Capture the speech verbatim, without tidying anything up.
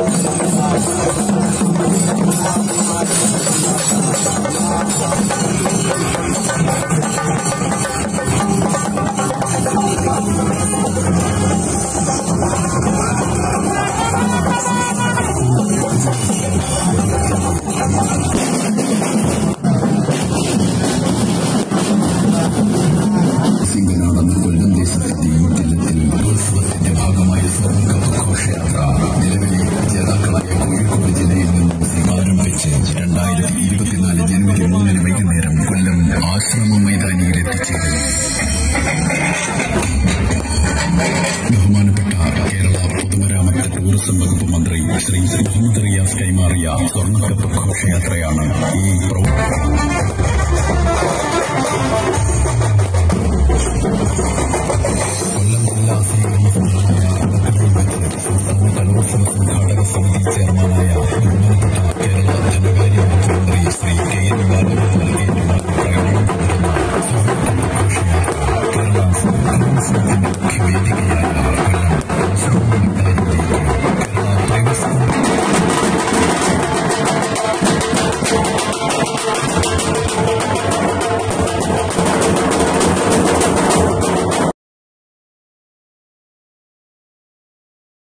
ശ്രീ മുഹമ്മദ് റിയാസ് കൈമാറിയ സ്വർണ്ണക്കപ്പ് ഘോഷയാത്രയാണ് ഈ കൊല്ലം ജില്ലാ സംസ്ഥാന കലോത്സവ സംഘാടക സമിതി ചെയർമാനായ ബഹുമാനപ്പെട്ട കേരള ധനകാര്യ മുഖ്യമന്ത്രി ശ്രീ കെ എൻ ബാലഗോപാൽ നൽകിയിട്ടുള്ള പ്രകടനം തുടരുന്ന സ്വർണ്ണക്കപ്പ് ഘോഷയാത്ര കേരള കലോത്സവത്തിന്റെ മുഖ്യവേദികയായി